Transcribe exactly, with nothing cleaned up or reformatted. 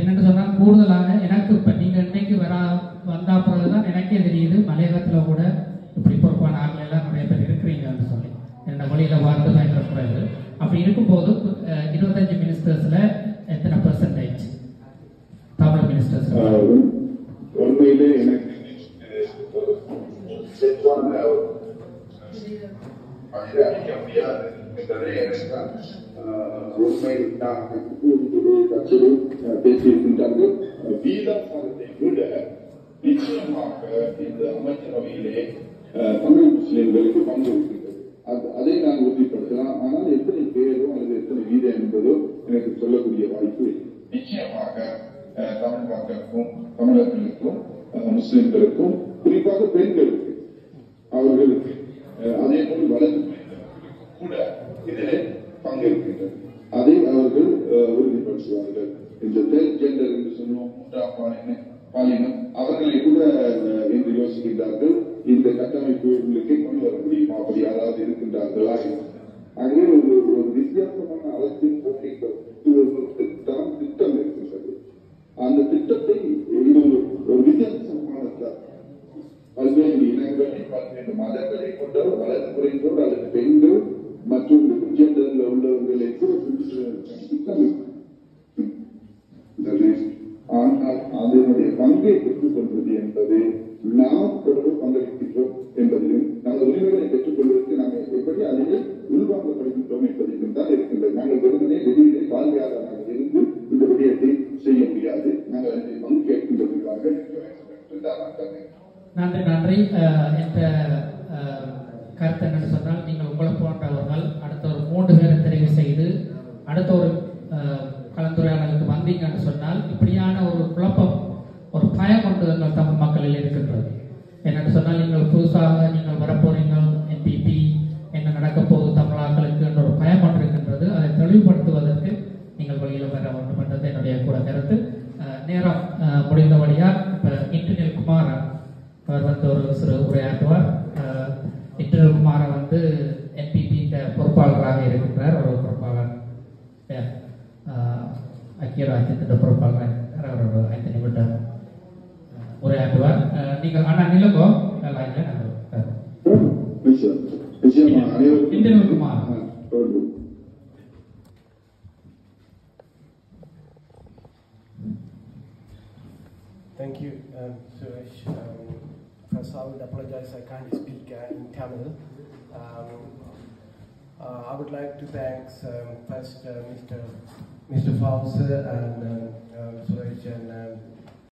என்னென்னு சொன்னால் கூடுதலாக எனக்கு இப்போ நீங்கள் இன்னைக்கு வர வந்தா பிறகு தான் எனக்கே தெரியுது மலையகத்தில் கூட இப்படி பொறுப்பான ஆட்கள் எல்லாம் நிறைய பேர் இருக்கிறீங்கன்னு சொல்லி என்னோட வழியில் வாழ்ந்து பயங்கர குறைவு. அப்படி இருக்கும்போது இருபத்தஞ்சு மினிஸ்டர்ஸில் எத்தனை பர்சன்டேஜ் தமிழ் மினிஸ்டர்ஸ்? உண்மையிலே எனக்கு அளிக்க முடியாது என்பதை உண்மை பேசியிருக்கின்றார்கள். வீரத்தை விட நிச்சயமாக இந்த அமைச்சரவையிலே தமிழ் முஸ்லிம்களுக்கு பங்கு இருக்கின்றது. அதை நான் உறுதிப்படுத்தலாம். ஆனால் எத்தனை பேரோ அல்லது எத்தனை வீதம் என்பதோ எனக்கு சொல்லக்கூடிய வாய்ப்பு நிச்சயமாக தமிழ் மக்களுக்கும் தமிழர்களுக்கும் முஸ்லிம்களுக்கும் குறிப்பாக பெண்களுக்கு அவர்களுக்கு அதே போல் வளர்ந்து கூட இதில் பங்கேற்கின்றது. அதை அவர்கள் உறுதிப்படுத்துவார்கள். இந்த தேர்ட் ஜெண்டர் என்று சொன்னோம், மூன்றாம் பாலினம் பாலினம் அவர்களை கூட என்று யோசிக்கின்றார்கள். இந்த கட்டமைப்புகளுக்கு கொண்டு வர முடியுமா, அப்படி யாராவது இருக்கின்றார்களா? அங்கே ஒரு ஒரு வித்தியாசமான அரசின் தான் திட்டம் இருக்கின்றது. அந்த திட்டத்தை இது ஒரு வித்தியாசமான பல்வேறு இனங்களை பல்வேறு மதங்களை கொண்டவர் வலது குறைந்தோர் அல்லது பெண்கள் மற்றும் ஜெண்டர்ல உள்ளவர்களுக்கு திட்டம். ஆனால் அதனுடைய பங்கை பெற்றுக் கொள்வது என்பது நாம் தொடர்பு பங்களிக்கின்றோம் என்பதையும் நமது உரிமைகளை பெற்றுக் கொள்வதற்கு நாங்கள் எப்படி அதிலே உள்வாங்கப்படுகின்றோம் என்பதையும் தான் இருக்கின்றது. நாங்கள் வெறுமனே வெளியிலே பார்வையாளராக இருந்து இந்த விடயத்தை செய்ய முடியாது. நாங்கள் அதை பங்கு கேட்கின்றதற்காக நன்றி நன்றி. என்ற கருத்து என்னன்னு சொன்னால், நீங்கள் உங்களை போன்றவர்கள் அடுத்த ஒரு மூன்று பேரை தெரிவு செய்து அடுத்த ஒரு கலந்துரையாடலுக்கு வந்தீங்கன்னு சொன்னால் இப்படியான ஒரு குழப்பம், ஒரு பயம் கொண்டு எங்கள் தமிழ் மக்களில் இருக்கின்றது. என்னென்னு சொன்னால், நீங்கள் புதுசாக நீங்கள் வரப்போறீங்க என்பிபி என்ன நடக்க போகுது தமிழாக்களுக்கு என்ற ஒரு பயம் கொண்டு இருக்கின்றது. அதை தெளிவுபடுத்துவதற்கு நீங்கள் வழியில் வர வேண்டும் என்றது என்னுடைய கூட கருத்து. நேரம் முடிந்தபடியால் இப்போ இன்டர்நெல் குமார் அவர் வந்து ஒரு சிறு உரையாற்றுவார். இன்டர்நெல் குமார வந்து என்பிபி பொறுப்பாளராக இருக்கின்றார். ஒரு பொறுப்பாளர் ஐக்கிய ராஜ்யத்தின் பொறுப்பாளராக இருக்கிறார். அவர் ஒரு ஐந்து நிமிடம் உரையாற்றுவார். நீங்கள் ஆனால் நிலங்கோ இன்டர்நெல் Kumar. Thank you, um, Suresh. Um, first, I would apologize. I can't speak uh, in Tamil. Um, uh, I would like to thank um, first uh, Mister Mister Fawz and um,